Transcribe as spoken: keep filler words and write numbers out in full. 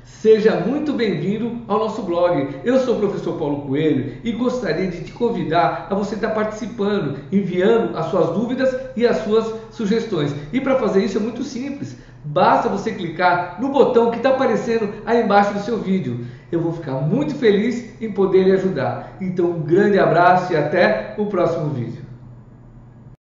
Seja muito bem-vindo ao nosso blog. Eu sou o professor Paulo Coelho e gostaria de te convidar a você estar participando, enviando as suas dúvidas e as suas sugestões. E para fazer isso é muito simples. Basta você clicar no botão que está aparecendo aí embaixo do seu vídeo. Eu vou ficar muito feliz em poder lhe ajudar. Então, um grande abraço e até o próximo vídeo.